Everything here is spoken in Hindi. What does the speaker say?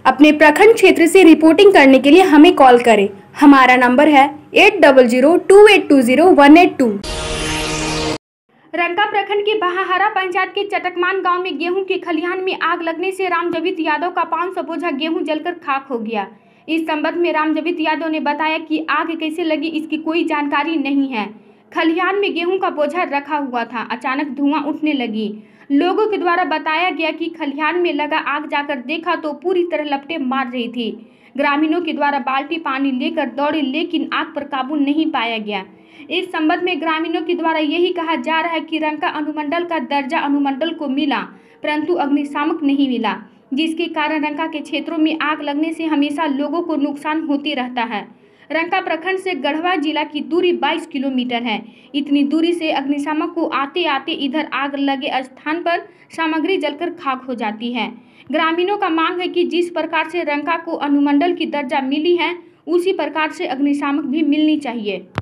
अपने प्रखंड क्षेत्र से रिपोर्टिंग करने के लिए हमें कॉल करें। हमारा नंबर है 8002820182। रंका प्रखंड के बहाहरा पंचायत के चटकमान गांव में गेहूं के खलिहान में आग लगने से रामजवित यादव का 500 बोझा गेहूं जलकर खाक हो गया। इस संबंध में रामजवित यादव ने बताया कि आग कैसे लगी इसकी कोई जानकारी नहीं है। खलिहान में गेहूं का बोझा रखा हुआ था, अचानक धुआं उठने लगी। लोगों के द्वारा बताया गया कि खलिहान में लगा आग जाकर देखा तो पूरी तरह लपटें मार रही थी। ग्रामीणों के द्वारा बाल्टी पानी लेकर दौड़े, लेकिन आग पर काबू नहीं पाया गया। इस संबंध में ग्रामीणों के द्वारा यही कहा जा रहा है कि रंका अनुमंडल का दर्जा अनुमंडल को मिला, परंतु अग्निशामक नहीं मिला, जिसके कारण रंका के क्षेत्रों में आग लगने से हमेशा लोगों को नुकसान होती रहता है। रंका प्रखंड से गढ़वा जिला की दूरी 22 किलोमीटर है। इतनी दूरी से अग्निशामक को आते आते इधर आग लगे स्थान पर सामग्री जलकर खाक हो जाती है। ग्रामीणों का मांग है कि जिस प्रकार से रंका को अनुमंडल की दर्जा मिली है, उसी प्रकार से अग्निशामक भी मिलनी चाहिए।